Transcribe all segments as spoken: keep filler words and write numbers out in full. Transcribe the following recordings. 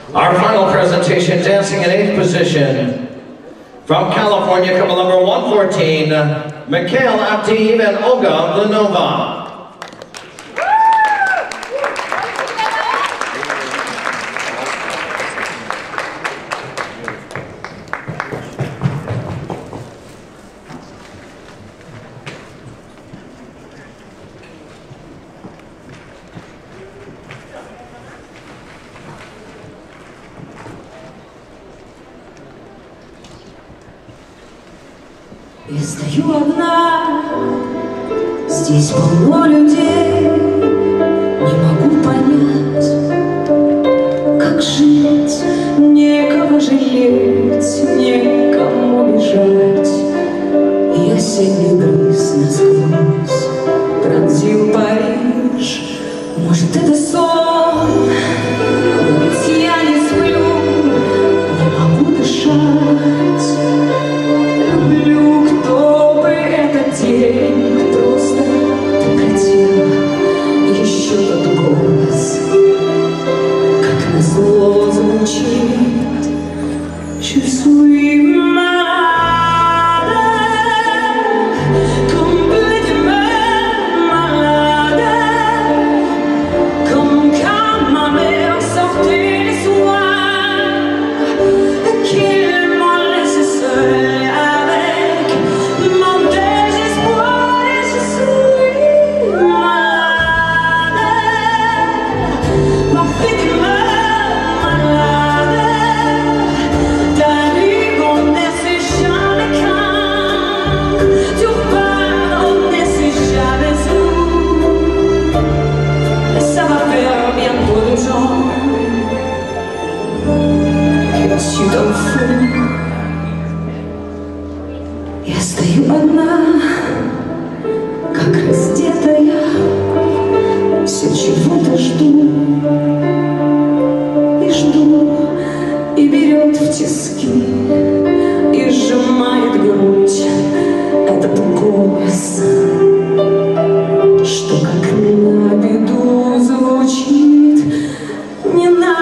Our final presentation, dancing in eighth position, from California, couple number one fourteen, Mikhail Avdiyev and Olga Blunova. Я стою одна, здесь полно людей, не могу понять, как жить, некого жалеть, некому бежать. И осенний бриз насквозь пронзил Париж. Может, это сон, но ведь я не сплю, не могу дышать. Просто прекратил еще тот голос, как назло звучит. Чувствуй я стою одна, как раздетая, все чего-то жду и жду, и берет в тиски, и сжимает грудь этот голос, что как на беду звучит. Не надо.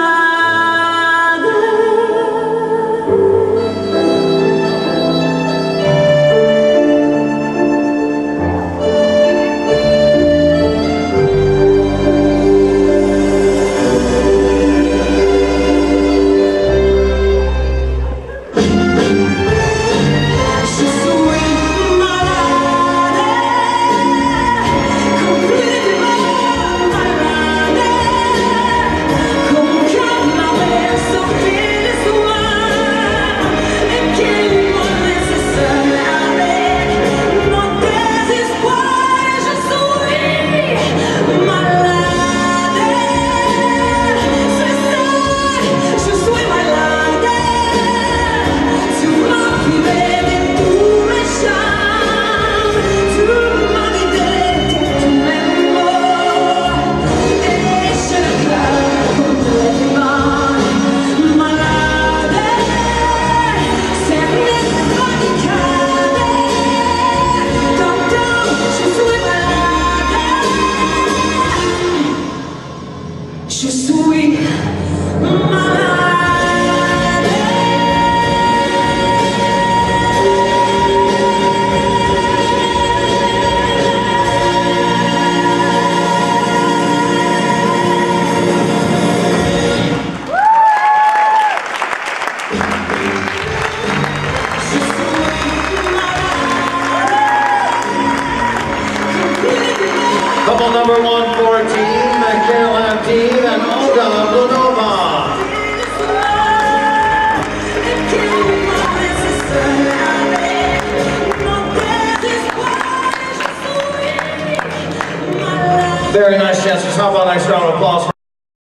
Couple number one fourteen, Mikhail Avdiyev and Olga Blunova. Very nice dancers. How about a nice round of applause?